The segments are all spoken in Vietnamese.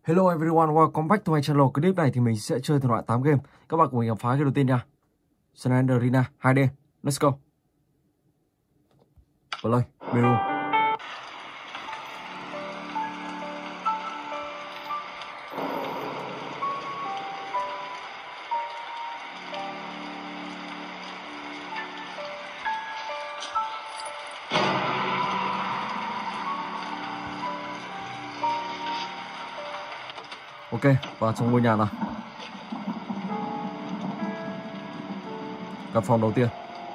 Hello everyone, welcome back to my channel. Clip này thì mình sẽ chơi thể loại 8 game. Các bạn cùng mình khám phá cái đầu tiên nha. San Andreas 2D. Let's go. Play, Peru. Ok, vào trong ngôi nhà nào. Căn phòng đầu tiên.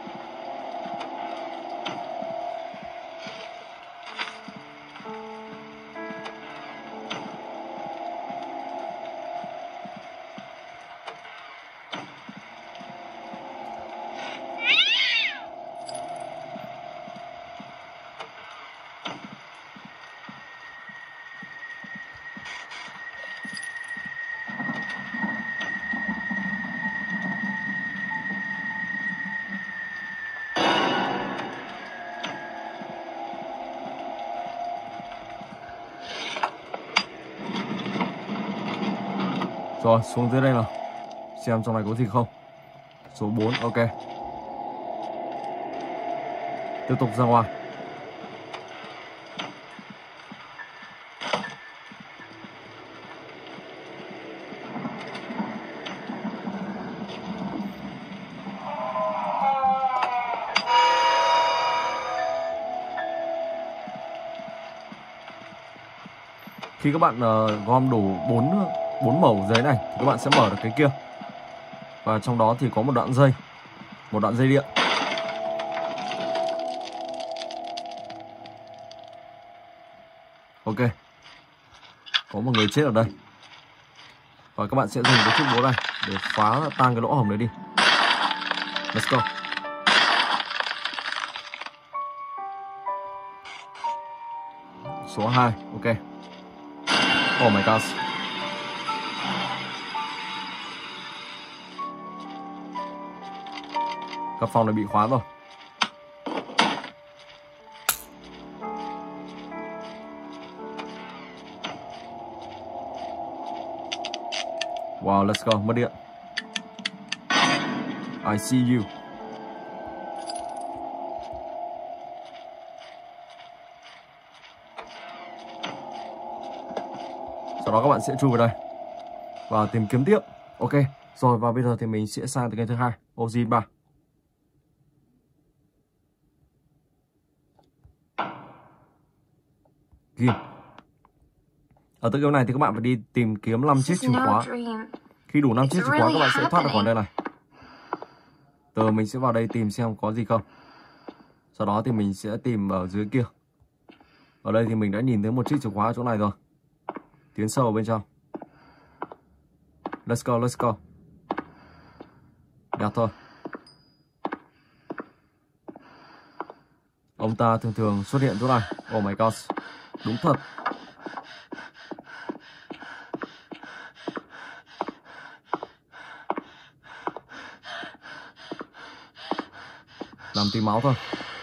Rồi, xuống dưới đây nào. Xem trong này có gì không. Số 4, ok. Tiếp tục ra ngoài. Khi các bạn gom đủ 4 mẩu giấy này thì các bạn sẽ mở được cái kia. Và trong đó thì có một đoạn dây điện. Ok. Có một người chết ở đây. Và các bạn sẽ dùng cái chiếc búa này để phá tan cái lỗ hổng đấy đi. Let's go. Số 2, ok. Oh my god. Căn phòng này bị khóa rồi. Wow, let's go, mất điện. I see you. Sau đó các bạn sẽ chui vào đây và tìm kiếm tiếp. Ok, rồi và bây giờ thì mình sẽ sang từ game thứ hai, Ozin 3. Game. Ở tựa game này thì các bạn phải đi tìm kiếm 5 chiếc chìa khóa. Khi đủ 5 chiếc chìa khóa các bạn sẽ thoát ra khỏi đây này. Từ mình sẽ vào đây tìm xem có gì không. Sau đó thì mình sẽ tìm ở dưới kia. Ở đây thì mình đã nhìn thấy một chiếc chìa khóa ở chỗ này rồi. Tiến sâu vào bên trong. Let's go, let's go. Đẹp thôi. Ông ta thường xuất hiện chỗ này. Oh my god. Đúng thật. Làm tí máu thôi.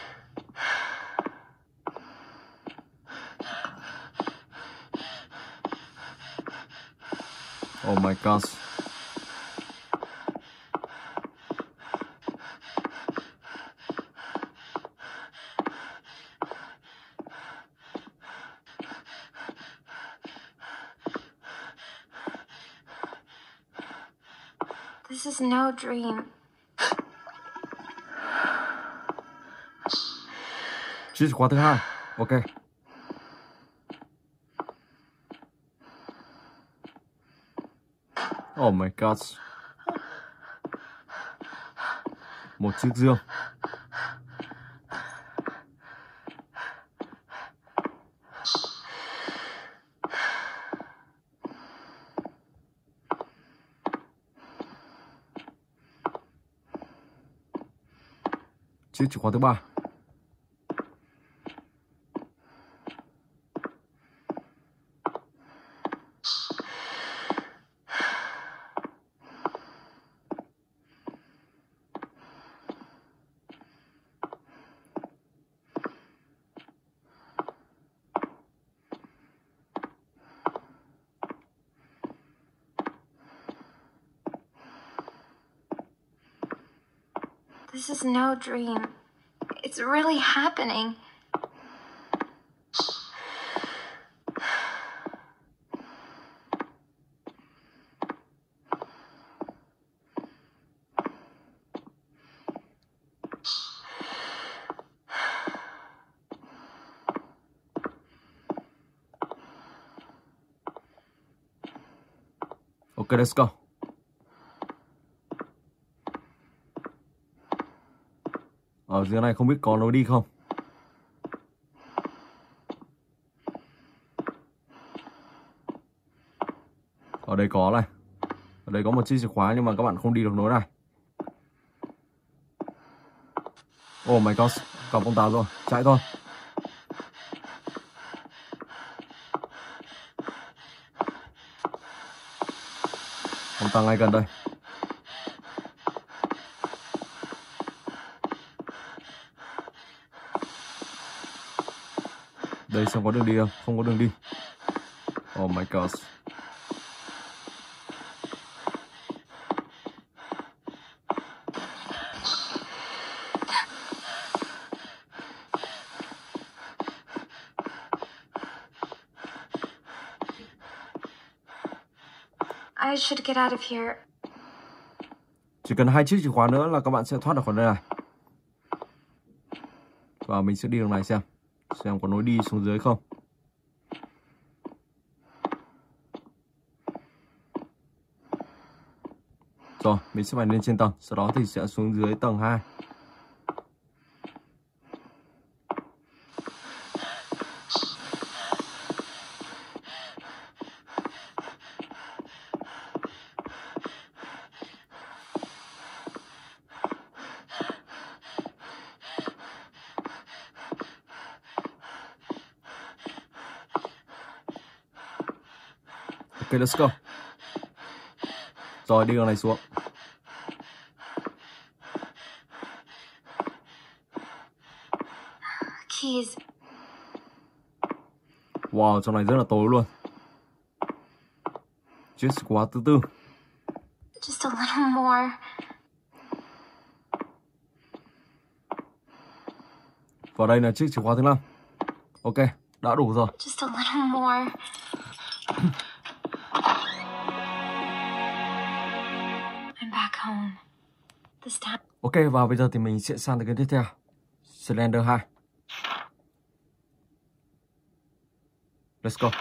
Oh my god. This is no dream. Chiếc chìa khóa thứ hai. Ok. Oh my god. Một chiếc dương. Chiếc chìa khóa thứ ba. This is no dream. It's really happening. Ok, let's go. Ở dưới này không biết có lối đi không? Ở đây có này. Ở đây có một chiếc chìa khóa nhưng mà các bạn không đi được lối này. Oh my god, gặp ông Táo rồi, chạy thôi. Ông ta ngay gần đây. Đây xem có đường đi không? Không có đường đi. Oh my god. I should get out of here. Chỉ cần 2 chiếc chìa khóa nữa là các bạn sẽ thoát được khỏi đây này. Và mình sẽ đi đường này xem có lối đi xuống dưới không. Rồi, mình sẽ phải lên trên tầng, sau đó thì sẽ xuống dưới tầng 2. Ok, let's go. Rồi, đi đường này xuống. Keys. Wow, trong này rất là tối luôn. Chiếc chìa khóa thứ tư. Just a little more. Và đây là chiếc chìa khóa thứ 5. Ok, đã đủ rồi. Just a little more. I'm back home. This time. Ok, và bây giờ thì mình sẽ sang tới cái tiếp theo. Slender 2. Let's go.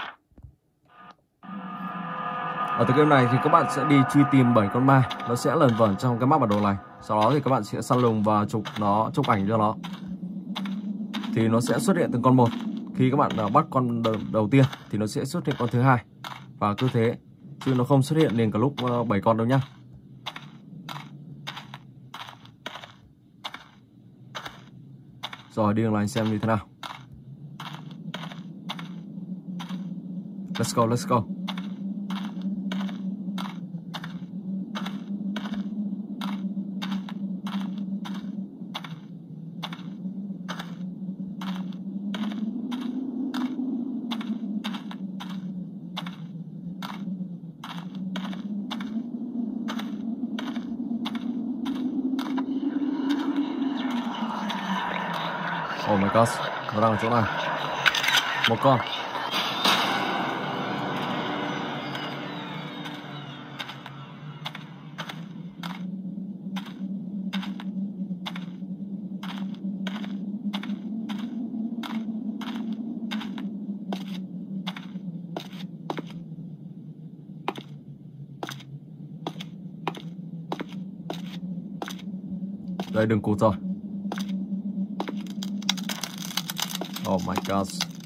Ở từ game này thì các bạn sẽ đi truy tìm 7 con ma. Nó sẽ lẩn vẩn trong cái map bản đồ này. Sau đó thì các bạn sẽ săn lùng và chụp ảnh cho nó. Thì nó sẽ xuất hiện từng con một. Khi các bạn bắt con đầu tiên thì nó sẽ xuất hiện con thứ hai. Và cứ thế. Chứ nó không xuất hiện liền cả lúc 7 con đâu nhá. Rồi, đi đường này xem như thế nào. Let's go, let's go. Oh my god, nó đang ở chỗ này. Một con. Đây, đường cụt rồi. Oh my god.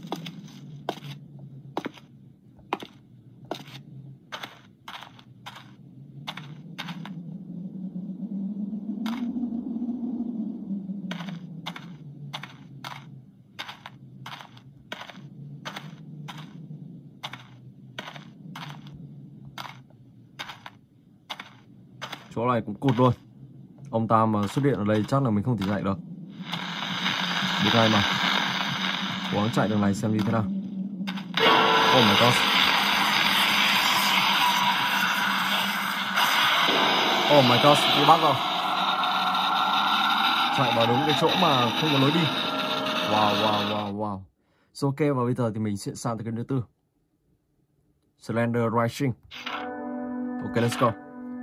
Chỗ này cũng cụt luôn. Ông ta mà xuất hiện ở đây chắc là mình không thể chạy được. Đi ngay mà. Cố gắng chạy đường này xem như thế nào. Oh my god. Oh my god, bị bắt rồi. chạy vào đúng cái chỗ mà không có lối đi. Wow. So, ok, và bây giờ thì mình sẽ sang tới cái thứ tư, Slender Rising. Ok, let's go.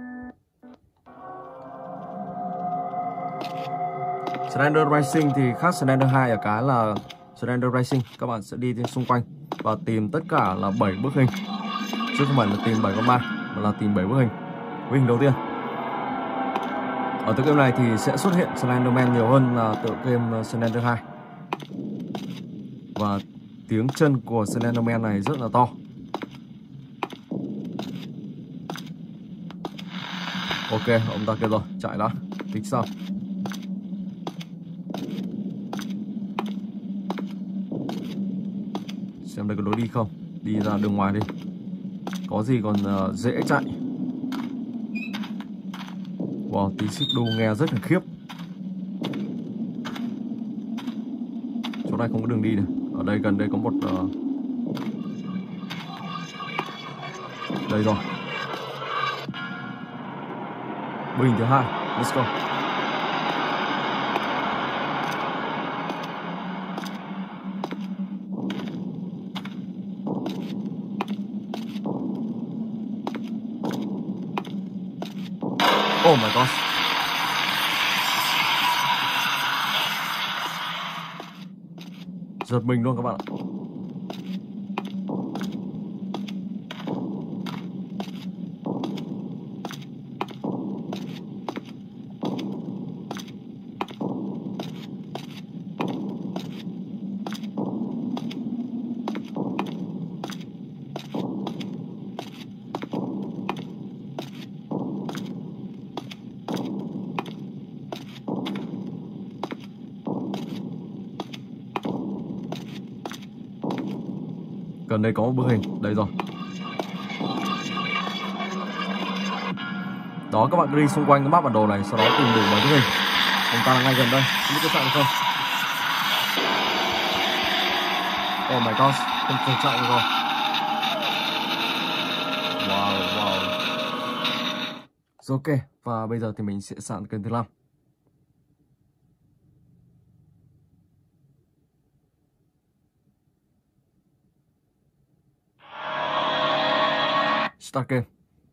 Slender Rising thì khác Slender 2 ở cái là Slender Rising các bạn sẽ đi xung quanh và tìm tất cả là 7 bức hình, chứ không phải là tìm 7 con ma mà là tìm 7 bức hình. Bức hình đầu tiên ở tựa game này thì sẽ xuất hiện Slenderman nhiều hơn là tựa game Slender 2, và tiếng chân của Slenderman này rất là to. Ok, ông ta kêu rồi, chạy đã, tính sao. Xem đây có lối đi không, đi ra đường ngoài đi, có gì còn dễ chạy. Wow, tí xích đu nghe rất là khiếp. Chỗ này không có đường đi này. Ở đây gần đây có một đây rồi, bức hình thứ hai, let's go. Oh my god. Giật mình luôn các bạn ạ. Gần đây có một bức hình, đây rồi. Đó, các bạn cứ đi xung quanh cái map bản đồ này, sau đó tìm đủ mấy bức hình. Ông ta là ngay gần đây, không biết có chạy được không? Oh my god, không thể chạy được rồi. Wow. Rồi, ok, và bây giờ thì mình sẽ sang kênh thứ 5. Start game.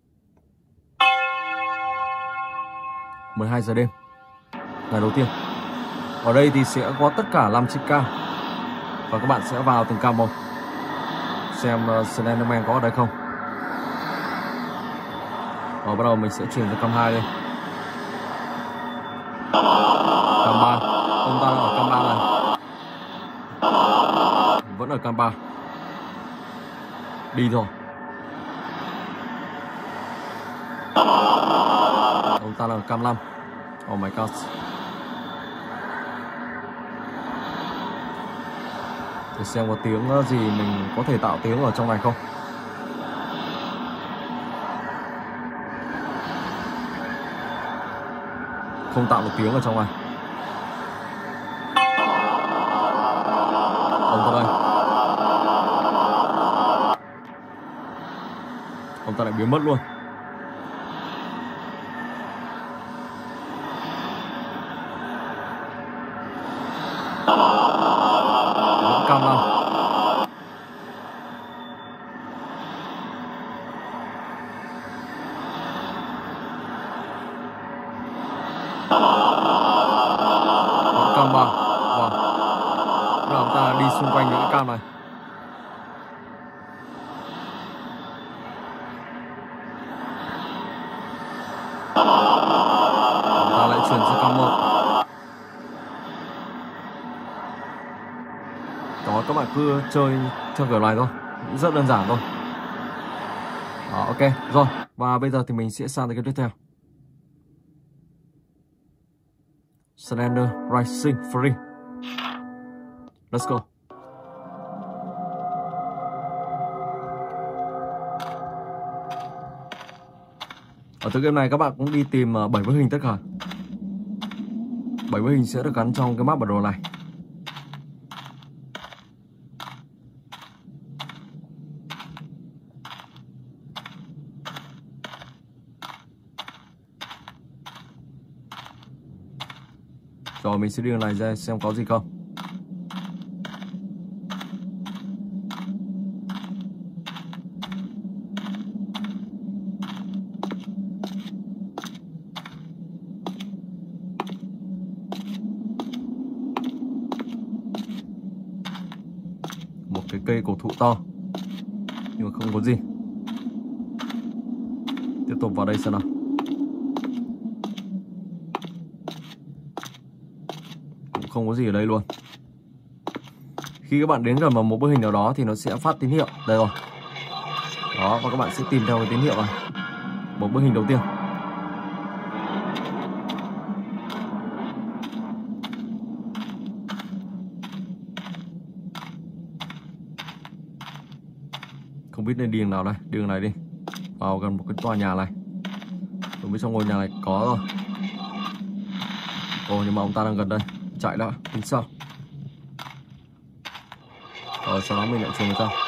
12 giờ đêm, ngày đầu tiên. Ở đây thì sẽ có tất cả 5 chiếc cam, và các bạn sẽ vào từng cam một, xem Slenderman có ở đây không. Và bắt đầu mình sẽ chuyển sang cam 2 đây. Cam 3, ông ta đang ở cam 3 này, vẫn ở cam 3. Đi rồi. Ông ta là ở cam 5. Oh my god. Để xem có tiếng gì mình có thể tạo tiếng ở trong này không. Không tạo được tiếng ở trong này. Ông ta đây. Ông ta lại biến mất luôn. Vẫn cam 5. Vẫn cam 3. Wow. Bây giờ ông ta đi xung quanh những cái cam này. Ông ta lại chuyển sang cam 1. Đó, các bạn cứ chơi theo kiểu này thôi, rất đơn giản thôi. Đó, ok, rồi. Và bây giờ thì mình sẽ sang tới cái tiếp theo, Slender Rising Free. Let's go. Ở tựa game này các bạn cũng đi tìm 7 bức hình tất cả. 7 bức hình sẽ được gắn trong cái map bản đồ này. Rồi mình sẽ đi đường này ra xem có gì không. Một cái cây cổ thụ to nhưng mà không có gì. Tiếp tục vào đây xem nào. Cũng không có gì ở đây luôn. Khi các bạn đến gần vào một bức hình nào đó thì nó sẽ phát tín hiệu. Đây rồi. Đó, và các bạn sẽ tìm theo cái tín hiệu này. Một bức hình đầu tiên. Không biết nên đi đường nào đây. Đi đường này đi. Vào gần một cái tòa nhà này. Không biết trong ngôi nhà này có rồi. Ồ, nhưng mà ông ta đang gần đây. Chạy đã, tính sao? Rồi sau đó mình lại chuyển người ta.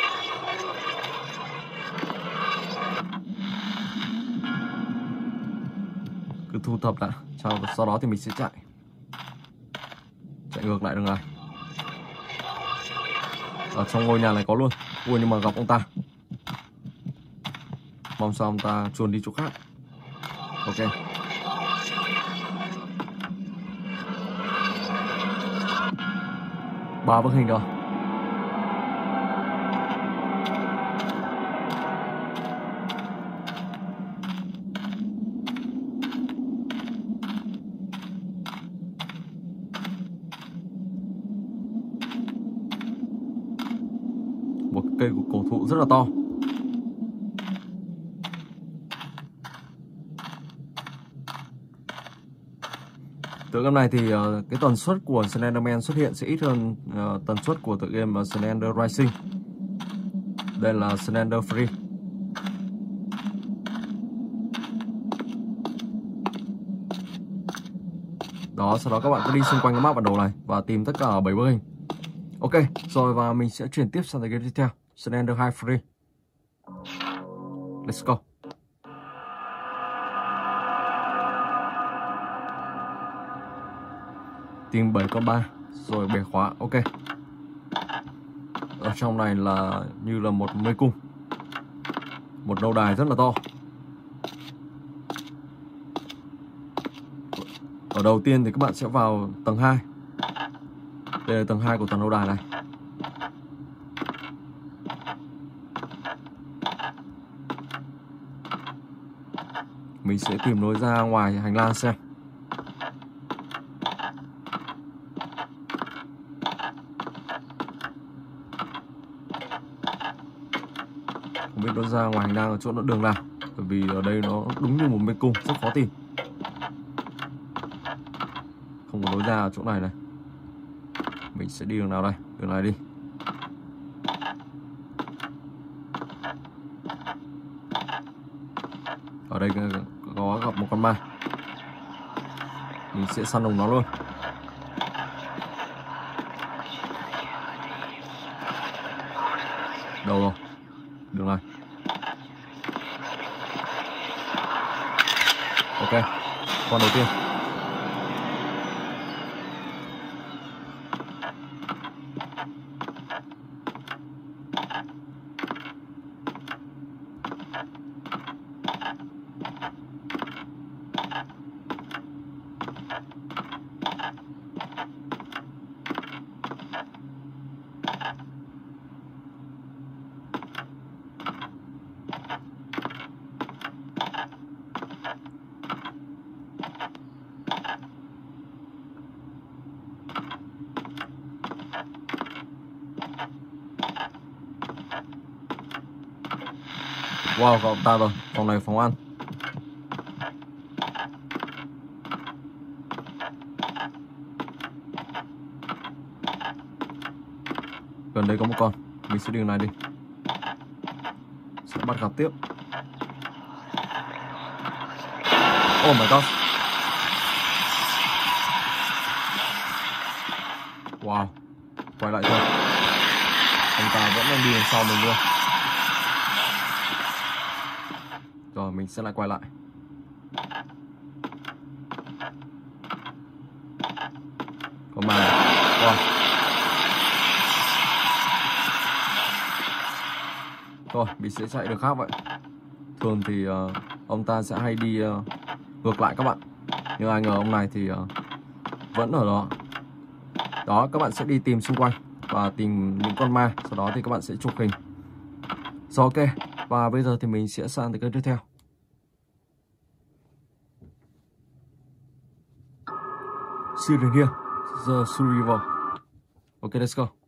Cứ thu thập đã. Sau đó thì mình sẽ chạy. Chạy ngược lại đường này. Ở trong ngôi nhà này có luôn. Ui, nhưng mà gặp ông ta. Mong sao ông ta chuồn đi chỗ khác. Ok. Ba bức hình rồi. Một cây của cổ thụ rất là to. Tựa game này thì cái tần suất của Slenderman xuất hiện sẽ ít hơn tần suất của tựa game Slender Rising. Đây là Slender Free. Đó, sau đó các bạn cứ đi xung quanh cái map bản đồ này và tìm tất cả 7 bức hình. Ok, rồi và mình sẽ chuyển tiếp sang game tiếp theo, Slender 2 Free. Let's go. Tìm 7 con 3 rồi bẻ khóa. Ok. Ở trong này là như là một mê cung, một lâu đài rất là to. Ở đầu tiên thì các bạn sẽ vào tầng 2. Đây là tầng 2 của tầng lâu đài này. Mình sẽ tìm lối ra ngoài hành lang xem. Không biết lối ra ngoài hành lang ở chỗ nó đường nào. Bởi vì ở đây nó đúng như một mê cung, rất khó tìm. Không có lối ra ở chỗ này này. Mình sẽ đi đường nào đây? Đường này đi. Ở đây có gặp một con ma. Mình sẽ săn lùng nó luôn. Đâu rồi? Đường này. Ok, con đầu tiên. Wow, có ông ta rồi. Phòng này phòng ăn. Gần đây có một con. Mình sẽ đi đường này đi. Sẽ bắt gặp tiếp. Oh my god. Wow. Quay lại thôi. Ông ta vẫn đang đi đằng sau mình luôn. Rồi mình sẽ lại quay lại. mà. Wow. Rồi, mình sẽ chạy được khác vậy. Thường thì ông ta sẽ hay đi ngược lại các bạn. Nhưng ai ngờ ông này thì vẫn ở đó. Đó, các bạn sẽ đi tìm xung quanh và tìm những con ma. Sau đó thì các bạn sẽ chụp hình. Rồi, ok. Và bây giờ thì mình sẽ sang tới kênh tiếp theo. Student here, the survivor. Okay, let's go.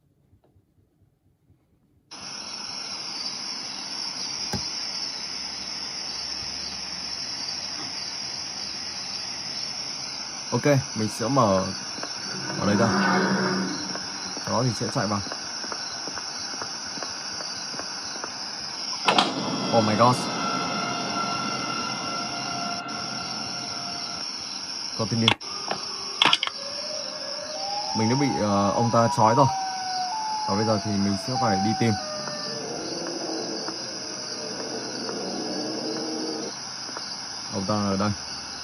Ok, mình sẽ mở ở đây ra. Sau đó thì sẽ chạy vào. Oh my god. Continue. Mình đã bị ông ta trói rồi. Và bây giờ thì mình sẽ phải đi tìm. Ông ta ở đây.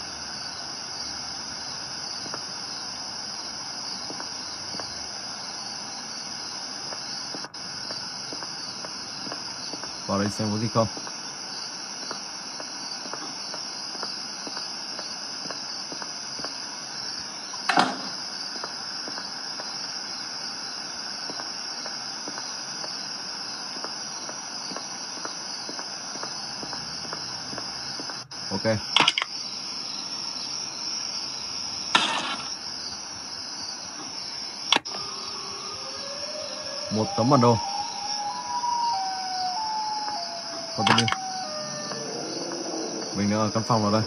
Vào đây xem có gì không. Ok. Một tấm bản đồ. Continue. Mình đã ở căn phòng ở đây.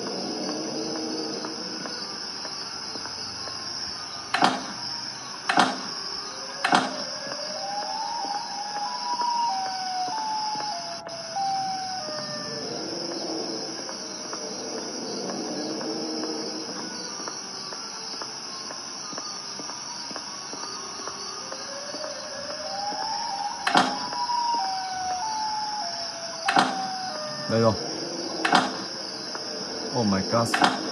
Đây rồi. Oh my god.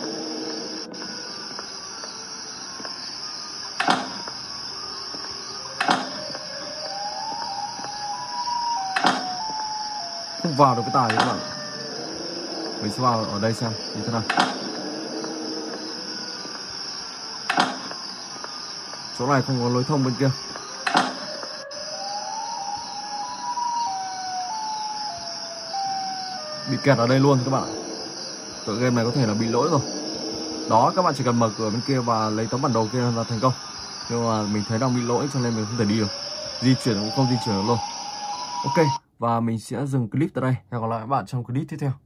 Không vào được cái tài các bạn. Mình sẽ vào ở đây xem như thế nào. Chỗ này không có lối thông bên kia. Bị kẹt ở đây luôn các bạn ạ. Tựa game này có thể là bị lỗi rồi. Đó, các bạn chỉ cần mở cửa bên kia và lấy tấm bản đồ kia là thành công. Nhưng mà mình thấy đang bị lỗi cho nên mình không thể đi được. Di chuyển cũng không di chuyển được luôn. Ok, và mình sẽ dừng clip tại đây. Hẹn gặp lại các bạn trong clip tiếp theo.